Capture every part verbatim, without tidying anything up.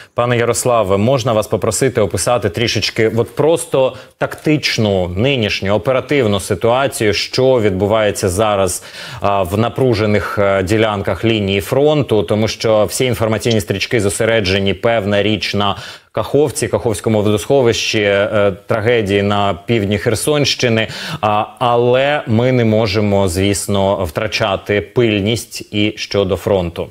Пане Ярославе, можна вас попросити описати трішечки от просто тактичну, нинішню, оперативну ситуацію, що відбувається зараз а, в напружених а, ділянках лінії фронту, тому що всі інформаційні стрічки зосереджені, певна річ, на Каховці, Каховському водосховищі, е, трагедії на півдні Херсонщини, а, але ми не можемо, звісно, втрачати пильність і щодо фронту.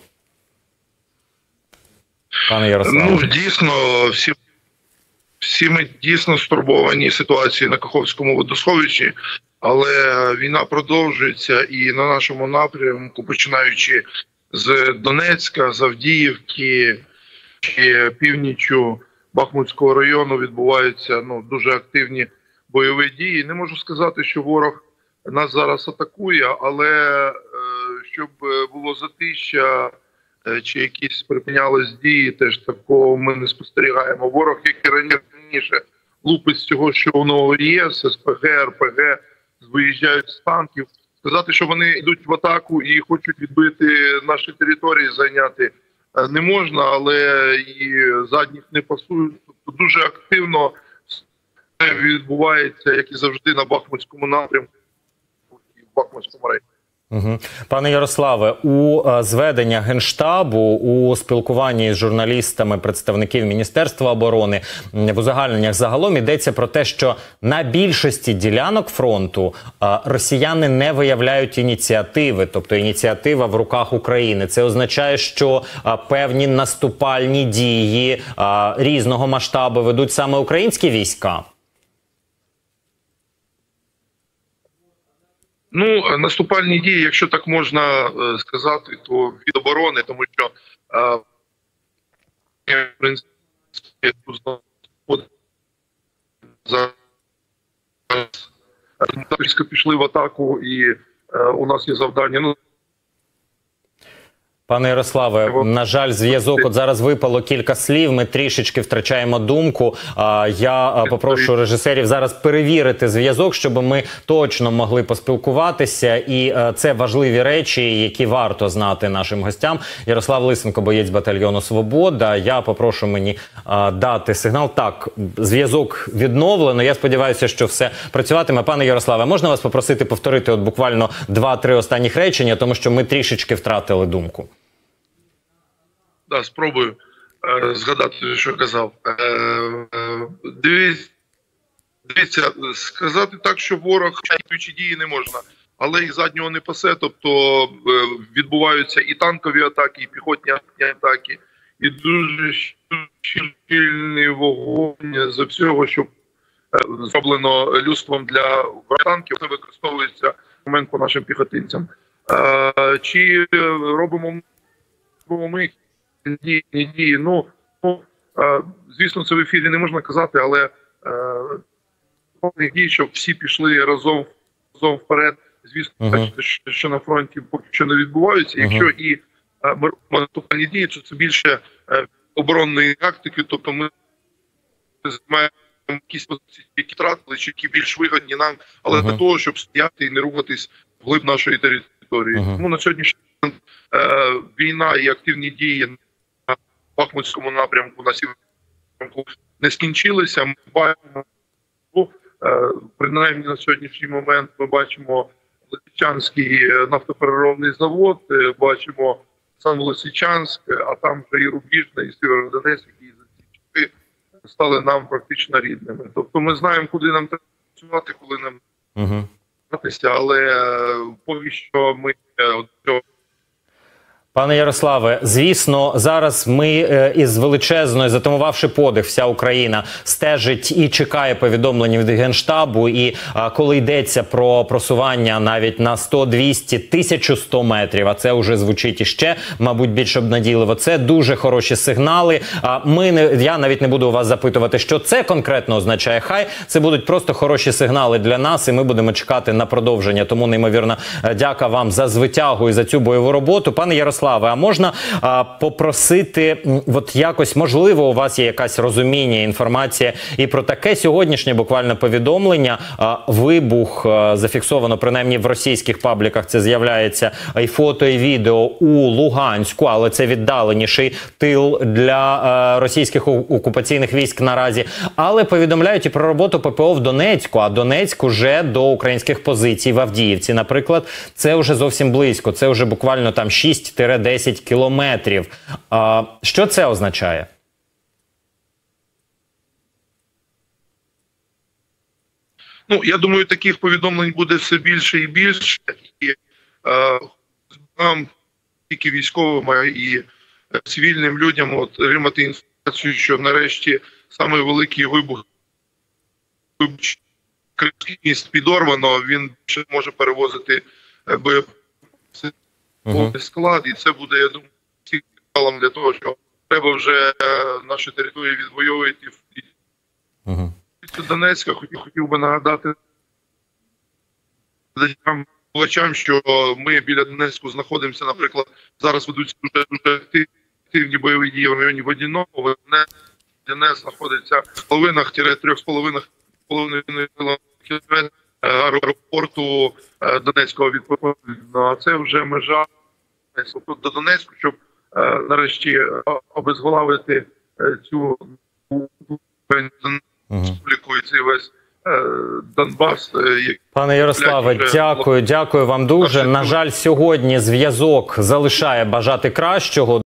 Пане Ярославе. Ну, дійсно, всі, всі ми дійсно стурбовані ситуацією на Каховському водосховищі, але війна продовжується і на нашому напрямку, починаючи з Донецька, з Авдіївки, і північю Бахмутського району відбуваються ну, дуже активні бойові дії. Не можу сказати, що ворог нас зараз атакує, але е, щоб було затища е, чи якісь припинялись дії, теж такого ми не спостерігаємо. Ворог, як і раніше, лупить з цього, що воно є, з СПГ, РПГ, виїжджають з танків. Сказати, що вони йдуть в атаку і хочуть відбити наші території, зайняти не можна, але і задніх не пасують. Тобто дуже активно відбувається, як і завжди, на Бахмутському напрямку і в Бахмутському районі. Угу. Пане Ярославе, у а, зведення Генштабу, у спілкуванні з журналістами представників Міністерства оборони, в узагальненнях загалом йдеться про те, що на більшості ділянок фронту а, росіяни не виявляють ініціативи, тобто ініціатива в руках України. Це означає, що а, певні наступальні дії а, різного масштабу ведуть саме українські війська? Ну, наступальні дії, якщо так можна е, сказати, то від оборони, тому що е, в принципі, зараз пішли в атаку і е, у нас є завдання. Ну, Пане Ярославе, на жаль, зв'язок, от зараз випало кілька слів, ми трішечки втрачаємо думку. Я попрошу режисерів зараз перевірити зв'язок, щоб ми точно могли поспілкуватися. І це важливі речі, які варто знати нашим гостям. Ярослав Лисенко, боєць батальйону «Свобода». Я попрошу мені дати сигнал. Так, зв'язок відновлено. Я сподіваюся, що все працюватиме. Пане Ярославе, можна вас попросити повторити от буквально два-три останніх речення, тому що ми трішечки втратили думку. Да, спробую е, згадати, що казав. Е, е, дивіться, дивіться, сказати так, що ворог чи дії не можна, але і заднього не пасе, тобто е, відбуваються і танкові атаки, і піхотні атаки, і дуже щільний вогонь з всього, що е, зроблено людством для танків, це використовується в момент по нашим піхотинцям. Е, чи робимо ми Дії, дії. Ну, ну е, звісно, це в ефірі не можна казати, але е, дії, щоб всі пішли разом, разом вперед. Звісно, uh-huh. що, що на фронті поки що не відбуваються. Uh-huh. Якщо і е, ми робимо наступальні дії, то це більше е, оборонної тактики, тобто ми маємо якісь позиції, які втратили, чи які більш вигідні нам, але uh-huh. для того, щоб стояти і не рухатись вглиб нашої території. Uh-huh. Тому на сьогоднішній день е, війна і активні дії на Бахмутському напрямку, на Сіверському не скінчилися. Ми бачимо, е, принаймні на сьогоднішній момент, ми бачимо Лисичанський нафтопереробний завод, е, бачимо Сан-Лисичанськ, а там вже і Рубіжне, і Сєвєродонецьк, які за ці часи стали нам практично рідними. Тобто ми знаємо, куди нам треба працювати, коли нам гратися, uh-huh. але е, поки що ми е, цього. Пане Ярославе, звісно, зараз ми е, із величезною, затамувавши подих, вся Україна стежить і чекає повідомлень від Генштабу. І е, коли йдеться про просування навіть на сто, двісті, тисячу сто метрів, а це вже звучить іще, мабуть, більш обнадійливо, це дуже хороші сигнали. А ми не, я навіть не буду у вас запитувати, що це конкретно означає. Хай це будуть просто хороші сигнали для нас, і ми будемо чекати на продовження. Тому, неймовірно, дяка вам за звитягу і за цю бойову роботу. Пане Ярославе, Ярославе, а можна а, попросити, м, от якось, можливо, у вас є якась розуміння, інформація і про таке сьогоднішнє буквально повідомлення. А, вибух а, зафіксовано, принаймні в російських пабліках це з'являється, і фото, і відео у Луганську, але це віддаленіший тил для а, російських окупаційних військ наразі. Але повідомляють і про роботу ППО в Донецьку, а Донецьк уже до українських позицій в Авдіївці, наприклад, це вже зовсім близько, це вже буквально там шість-десять кілометрів. А, що це означає? Ну, я думаю, таких повідомлень буде все більше і більше. І е, нам, тільки військовим, а і цивільним людям, от, отримати інформацію, що нарешті саме великий вибух кримський міст підорвано, він ще може перевозити боєприпаси, повний склад, і це буде, я думаю, сигналом для того, що треба вже наші території відвоювати. Угу. Донецька хотів, хотів би нагадати глядачам, що ми біля Донецьку знаходимося, наприклад, зараз ведуться дуже, дуже активні бойові дії в районі Водяного. Донець знаходиться в половинах-трьох з половинах кілометрів аеропорту Донецького відповідно. А це вже межа до Донецьку, щоб нарешті обезглавити цю республіку і цей весь Донбас. Пане Ярославе, дякую, дякую вам дуже. На жаль, сьогодні зв'язок залишає бажати кращого.